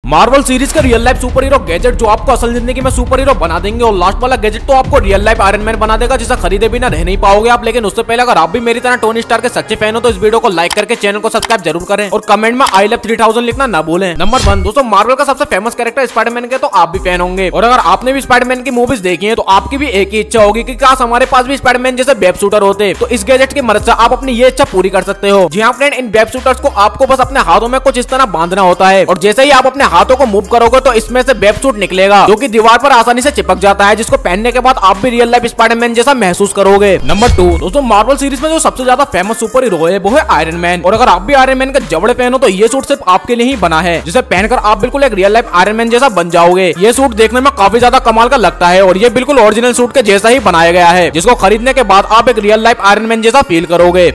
Marvel series का real life superhero gadget जो आपको असल जिंदगी में सुपर हीरो बना देंगे, और लास्ट वाला गैजेट तो आपको रियल लाइफ आयरन मैन बना देगा, जिसे खरीदे बिना रह नहीं पाओगे आप। लेकिन उससे पहले अगर आप भी मेरी तरह टोनी स्टार के सच्चे फैन हो तो इस वीडियो को लाइक करके चैनल को सब्सक्राइब जरूर करें और कमेंट में आई लव 3000 लिखना ना भूलें। नंबर 1 दोस्तों, मार्वल का सबसे फेमस कैरेक्टर स्पाइडरमैन के तो आप भी फैन होंगे, और अगर आपने भी स्पाइडरमैन की मूवीज देखी है तो आपकी भी एक ही इच्छा होगी कि काश हमारे पास भी स्पाइडरमैन जैसे वेब शूटर होते। तो इस गैजेट की मदद से आप अपनी ये इच्छा पूरी कर सकते हो। जी हाँ फ्रेंड, इन वेब शूटर्स को आपको बस अपने हाथों में कुछ इस तरह बांधना होता है, और जैसे ही आप अपने हाथों को मूव करोगे तो इसमें से वेब सूट निकलेगा जो कि दीवार पर आसानी से चिपक जाता है, जिसको पहनने के बाद आप भी रियल लाइफ स्पाइडरमैन जैसा महसूस करोगे। नंबर 2 दोस्तों, मार्वल सीरीज में जो सबसे ज्यादा फेमस सुपर हीरो है वो है आयरन मैन, और अगर आप भी आयरन मैन के जबड़े फैन हो तो ये सूट सिर्फ आपके लिए ही बना है, जिसे पहनकर आप बिल्कुल एक रियल लाइफ आयरन मैन जैसा बन जाओगे। ये सूट देखने में काफी ज्यादा कमाल का लगता है, और ये बिल्कुल ओरिजिनल सूट के जैसा ही बनाया गया है, जिसको खरीदने के बाद आप एक रियल लाइफ आयरन मैन जैसा फील करोगे।